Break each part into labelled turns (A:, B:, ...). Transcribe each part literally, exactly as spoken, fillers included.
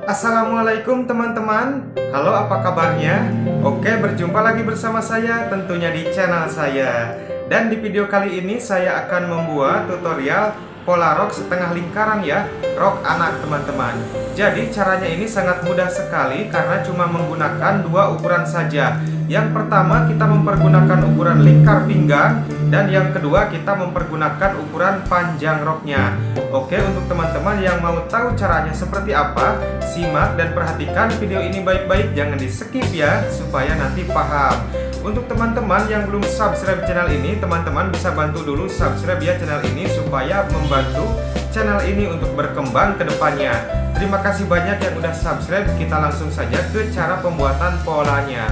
A: Assalamualaikum teman-teman. Halo, apa kabarnya? Oke, berjumpa lagi bersama saya tentunya di channel saya. Dan di video kali ini saya akan membuat tutorial pola rok setengah lingkaran ya, rok anak teman-teman. Jadi caranya ini sangat mudah sekali karena cuma menggunakan dua ukuran saja. Yang pertama kita mempergunakan ukuran lingkar pinggang, dan yang kedua kita mempergunakan ukuran panjang roknya. Oke, untuk teman-teman yang mau tahu caranya seperti apa, simak dan perhatikan video ini baik-baik, jangan di skip ya, supaya nanti paham. Untuk teman-teman yang belum subscribe channel ini, teman-teman bisa bantu dulu subscribe ya channel ini, supaya membantu channel ini untuk berkembang ke depannya. Terima kasih banyak yang udah subscribe. Kita langsung saja ke cara pembuatan polanya.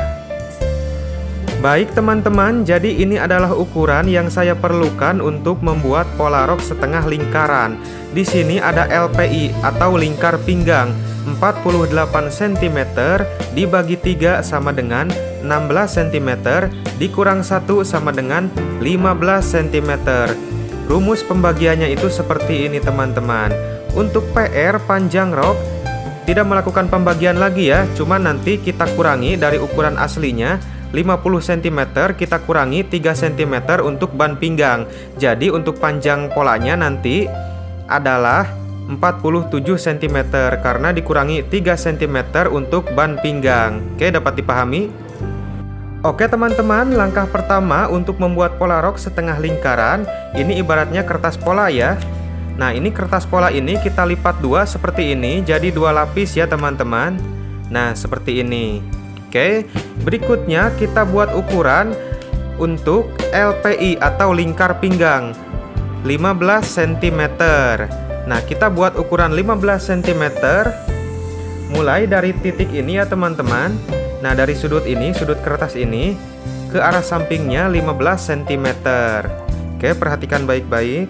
A: Baik teman-teman, jadi ini adalah ukuran yang saya perlukan untuk membuat pola rok setengah lingkaran. Di sini ada L P I atau lingkar pinggang empat puluh delapan sentimeter dibagi tiga sama dengan enam belas sentimeter, dikurang satu sama dengan lima belas sentimeter. Rumus pembagiannya itu seperti ini teman-teman. Untuk P R panjang rok tidak melakukan pembagian lagi ya, cuma nanti kita kurangi dari ukuran aslinya lima puluh sentimeter, kita kurangi tiga sentimeter untuk ban pinggang. Jadi untuk panjang polanya nanti adalah empat puluh tujuh sentimeter karena dikurangi tiga sentimeter untuk ban pinggang. Oke, dapat dipahami? Oke teman-teman, langkah pertama untuk membuat pola rok setengah lingkaran, ini ibaratnya kertas pola ya. Nah, ini kertas pola ini kita lipat dua seperti ini, jadi dua lapis ya teman-teman. Nah, seperti ini. Oke, berikutnya kita buat ukuran untuk L P I atau lingkar pinggang lima belas sentimeter. Nah, kita buat ukuran lima belas sentimeter mulai dari titik ini ya teman-teman. Nah, dari sudut ini, sudut kertas ini ke arah sampingnya lima belas sentimeter. Oke, perhatikan baik-baik.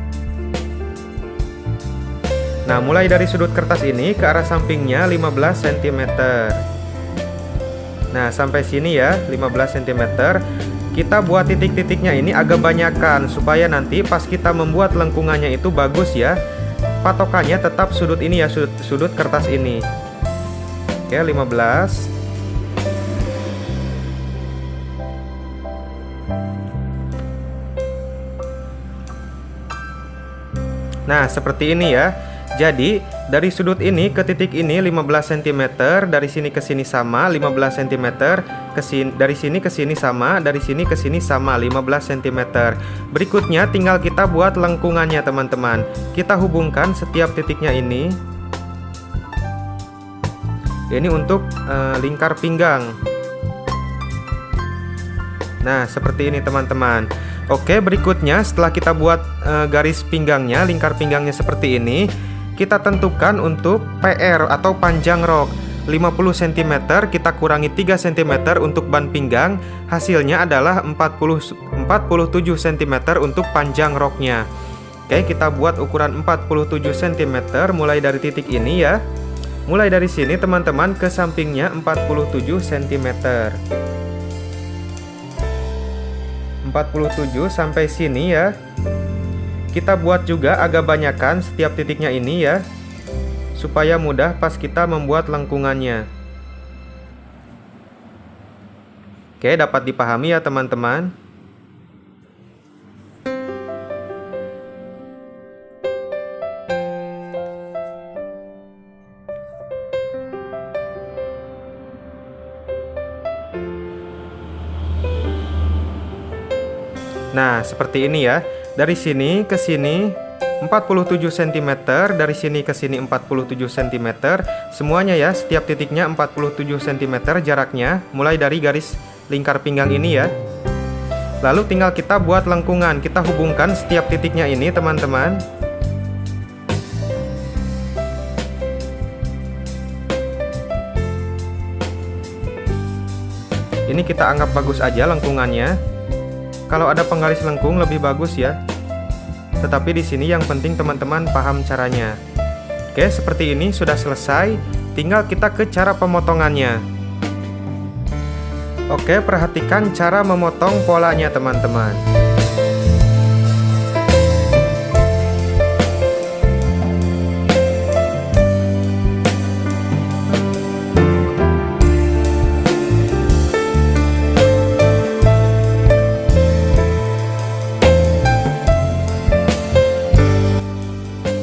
A: Nah, mulai dari sudut kertas ini ke arah sampingnya lima belas sentimeter. Nah, sampai sini ya, lima belas sentimeter. Kita buat titik-titiknya ini agak banyakan supaya nanti pas kita membuat lengkungannya itu bagus ya. Patokannya tetap sudut ini ya, sudut, sudut kertas ini. Oke, lima belas. Nah, seperti ini ya. Jadi, dari sudut ini ke titik ini lima belas sentimeter, dari sini ke sini sama lima belas sentimeter, ke sini, dari sini ke sini sama, dari sini ke sini sama lima belas sentimeter. Berikutnya tinggal kita buat lengkungannya teman-teman. Kita hubungkan setiap titiknya ini. Ini untuk uh, lingkar pinggang. Nah, seperti ini teman-teman. Oke, berikutnya setelah kita buat uh, garis pinggangnya, lingkar pinggangnya seperti ini, kita tentukan untuk P R atau panjang rok lima puluh sentimeter, kita kurangi tiga sentimeter untuk ban pinggang, hasilnya adalah empat puluh tujuh sentimeter untuk panjang roknya. Oke, kita buat ukuran empat puluh tujuh sentimeter mulai dari titik ini ya. Mulai dari sini teman-teman ke sampingnya empat puluh tujuh sentimeter. empat puluh tujuh sampai sini ya. Kita buat juga agak banyakan setiap titiknya ini ya, supaya mudah pas kita membuat lengkungannya. Oke, dapat dipahami ya teman-teman. Nah, seperti ini ya. Dari sini ke sini empat puluh tujuh sentimeter, dari sini ke sini empat puluh tujuh sentimeter. Semuanya ya, setiap titiknya empat puluh tujuh sentimeter jaraknya, mulai dari garis lingkar pinggang ini ya. Lalu tinggal kita buat lengkungan, kita hubungkan setiap titiknya ini teman-teman. Ini kita anggap bagus aja lengkungannya. Kalau ada penggaris lengkung lebih bagus ya. Tetapi di sini yang penting teman-teman paham caranya. Oke, seperti ini sudah selesai. Tinggal kita ke cara pemotongannya. Oke, perhatikan cara memotong polanya teman-teman.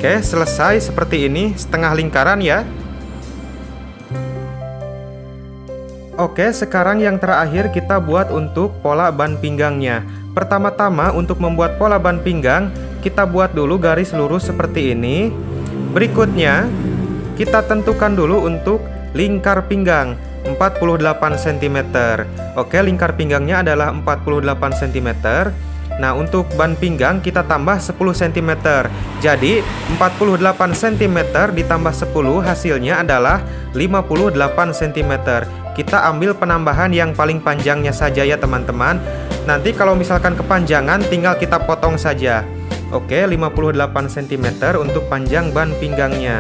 A: Oke, selesai seperti ini, setengah lingkaran ya. Oke, sekarang yang terakhir kita buat untuk pola ban pinggangnya. Pertama-tama untuk membuat pola ban pinggang, kita buat dulu garis lurus seperti ini. Berikutnya, kita tentukan dulu untuk lingkar pinggang empat puluh delapan sentimeter. Oke, lingkar pinggangnya adalah empat puluh delapan sentimeter. Nah, untuk ban pinggang kita tambah sepuluh sentimeter. Jadi, empat puluh delapan sentimeter ditambah sepuluh hasilnya adalah lima puluh delapan sentimeter. Kita ambil penambahan yang paling panjangnya saja ya teman-teman. Nanti kalau misalkan kepanjangan tinggal kita potong saja. Oke, lima puluh delapan sentimeter untuk panjang ban pinggangnya.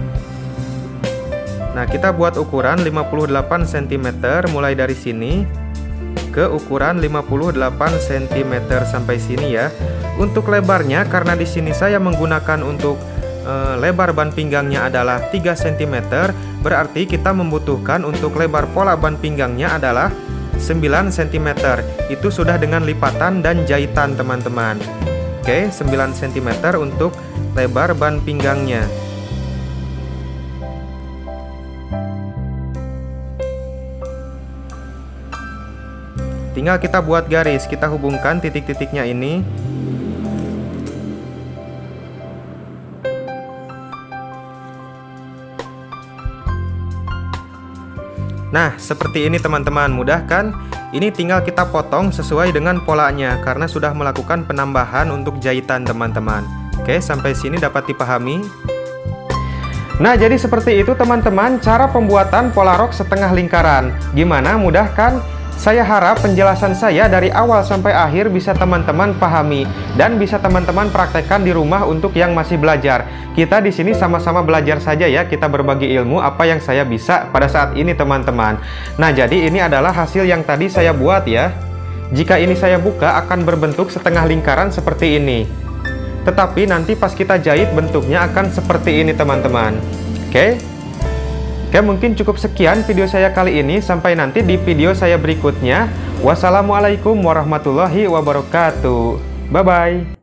A: Nah, kita buat ukuran lima puluh delapan sentimeter mulai dari sini ke ukuran lima puluh delapan sentimeter sampai sini ya. Untuk lebarnya, karena di sini saya menggunakan untuk e, lebar ban pinggangnya adalah tiga sentimeter, berarti kita membutuhkan untuk lebar pola ban pinggangnya adalah sembilan sentimeter. Itu sudah dengan lipatan dan jahitan teman-teman. Oke, sembilan sentimeter untuk lebar ban pinggangnya. Tinggal kita buat garis, kita hubungkan titik-titiknya ini. Nah, seperti ini teman-teman, mudah kan? Ini tinggal kita potong sesuai dengan polanya, karena sudah melakukan penambahan untuk jahitan teman-teman. Oke, sampai sini dapat dipahami? Nah, jadi seperti itu teman-teman, cara pembuatan pola rok setengah lingkaran. Gimana, mudah kan? Saya harap penjelasan saya dari awal sampai akhir bisa teman-teman pahami dan bisa teman-teman praktekkan di rumah untuk yang masih belajar. Kita di sini sama-sama belajar saja ya, kita berbagi ilmu apa yang saya bisa pada saat ini teman-teman. Nah, jadi ini adalah hasil yang tadi saya buat ya. Jika ini saya buka akan berbentuk setengah lingkaran seperti ini. Tetapi nanti pas kita jahit bentuknya akan seperti ini teman-teman. Oke? Oke, mungkin cukup sekian video saya kali ini. Sampai nanti di video saya berikutnya. Wassalamualaikum warahmatullahi wabarakatuh. Bye-bye.